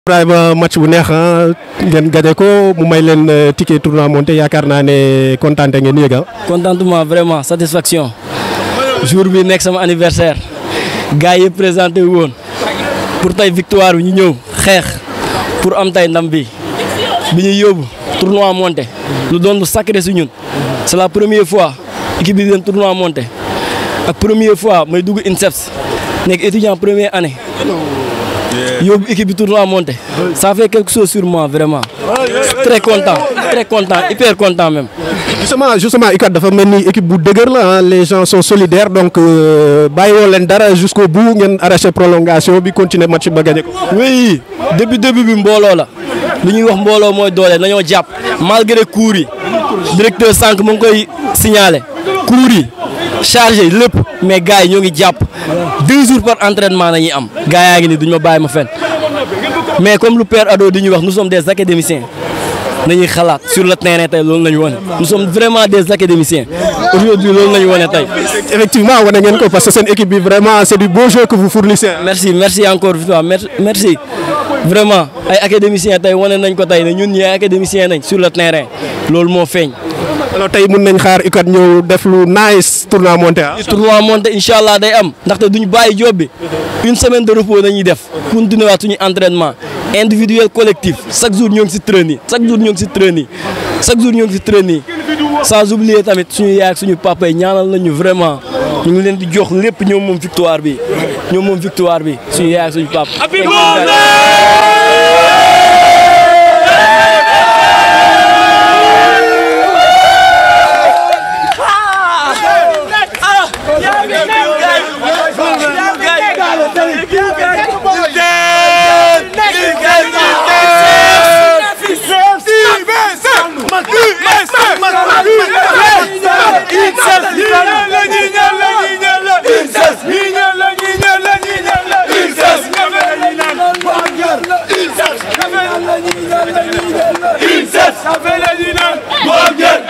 Ibrahima match bu neex ngeen gagné ko mu may leen ticket tournoi monté yaakaar naa ne kontaan ngeen yëg contentement vraiment satisfaction jour bi nekk sama anniversaire gars yi présenté wu woon pour tey victoire bi ñu ñëw xeex pour am tey ndam bi ñuy yóbbu tournoi monté lu doon lu sacré si ñun c'est la première fois équipe bi den tournoi monté ak première fois may dugg INSEPS nekk étudiant première année. Yóbbu équipe bi tournoi monté ça fait quelque chose sur moi vraiment très content hyper content même. justement UCAD dafa mel ni équipe bu dëgër la les gens sont solidaires donc bàyyiwoo leen dara jusqu'au bout ngeen arraché prolongation bi continuer match ba gagné ko. oui depuis début bi mbooloo la li ñuy wax mbooloo mooy doole nañoo jàpp malgré cours yi directeur sànq mu ngi koy signalé cours yi chargé lépp mais gars yi ñoo ngi jàpp 2 jours par entraînement nañuy am gars yaa ngi ni duñu ma bàyyi ma fen mais comme lu père Ado di ñu wax nous sommes des académiciens nañuy xalaat sur le terrain tey loolu lañu wane nous sommes vraiment des académiciens aujourd'hui loolu lañu wane tey. effectivement wane ngeen ko parce que seen équipe bi vraiment c'est du beau jeu que vous fournissez. merci encore Victoire merci vraiment ay académiciens tey wane nañ ko tey ne ñun ñi ay académiciens nañ sur le terrain loolu moo feeñ. alors tey mën nañ xaar UCAD ñëw def lu nice tournoi monté tournoi monté incha allah day am ndaxte duñu bàyyi job bi une semaine de repos dañuy def continuer waat suñu entraînement individuel collectif chaque jour ñoo ngi si training chaque jour ñoo ngi si training sans oublier tamit suñu yaay ak suñu papa yi ñaanal nañu vraiment ñu ngi leen di jox lépp ñoom moom victoire bi suñu yaay ak suñu papa. INSEPS, ça fait la dynamique.